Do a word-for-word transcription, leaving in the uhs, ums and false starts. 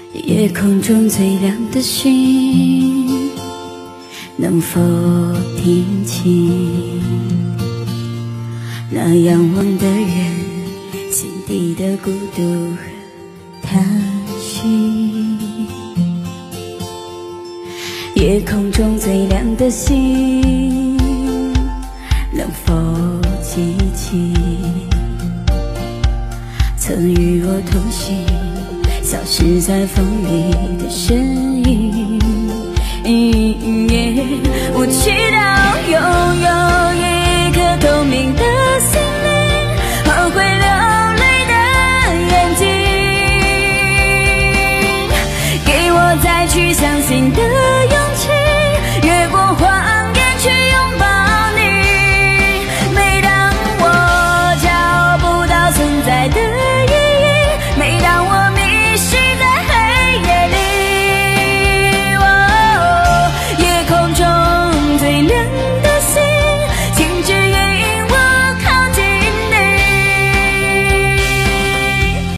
夜空中最亮的星，能否听清那仰望的人心底的孤独和叹息？夜空中最亮的星，能否记起曾与我同行消失在风里的身影？我祈祷拥有一颗透明的